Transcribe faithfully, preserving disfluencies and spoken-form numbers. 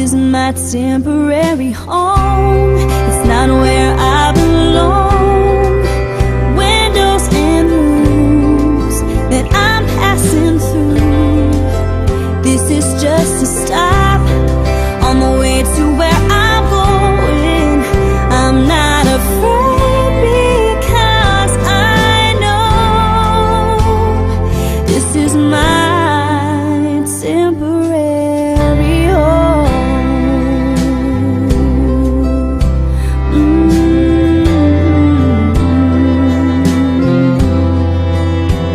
is my temporary home. It's not where I belong.